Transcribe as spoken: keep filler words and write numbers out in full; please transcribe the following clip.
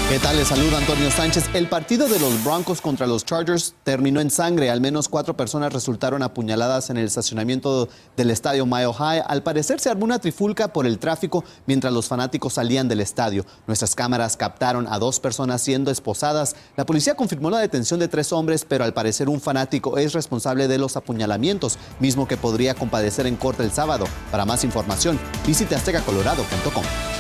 ¿Qué tal? Les saluda Antonio Sánchez. El partido de los Broncos contra los Chargers terminó en sangre. Al menos cuatro personas resultaron apuñaladas en el estacionamiento del estadio Mile High. Al parecer se armó una trifulca por el tráfico mientras los fanáticos salían del estadio. Nuestras cámaras captaron a dos personas siendo esposadas. La policía confirmó la detención de tres hombres, pero al parecer un fanático es responsable de los apuñalamientos, mismo que podría comparecer en corte el sábado. Para más información, visite azteca colorado punto com.